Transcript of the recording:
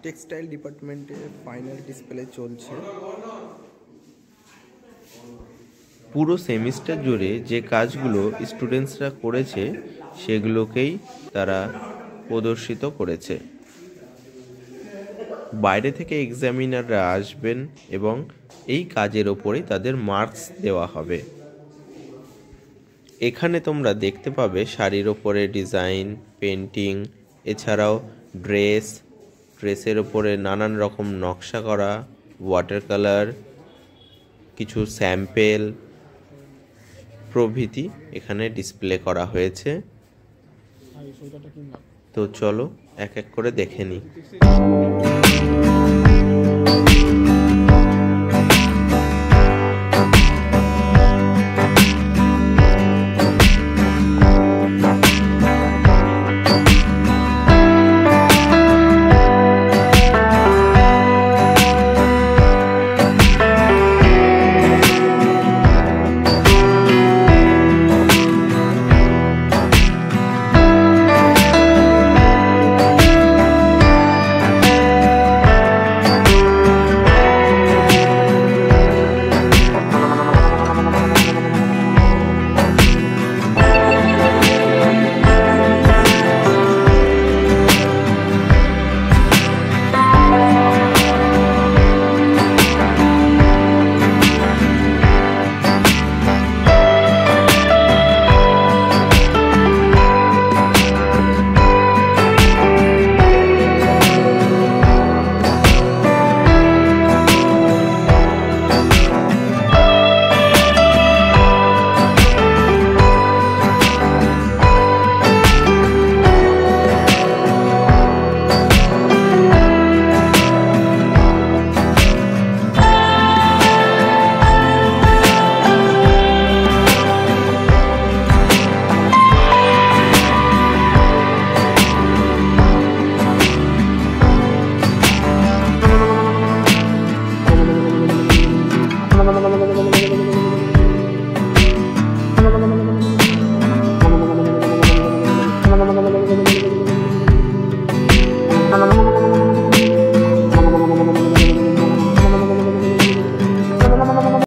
Textile ডিপার্টমেন্টে final display চলছে। পুরো সেমিস্টার জুড়ে যে কাজগুলো স্টুডেন্টসরা করেছে সেগুলোকেই তারা প্রদর্শিত করেছে। বাইরে থেকে এক্সামিনাররা আসবেন এবং এই কাজের ওপরেই তাদের মার্কস দেওয়া হবে। এখানে তোমরা দেখতে পাবে শাড়ির ওপরে ডিজাইন, পেন্টিং, এছাড়াও ড্রেসের ওপরে নানান রকম নকশা করা, ওয়াটার কালার, কিছু স্যাম্পেল প্রভৃতি এখানে ডিসপ্লে করা হয়েছে। তো চলো এক এক করে দেখে নিই।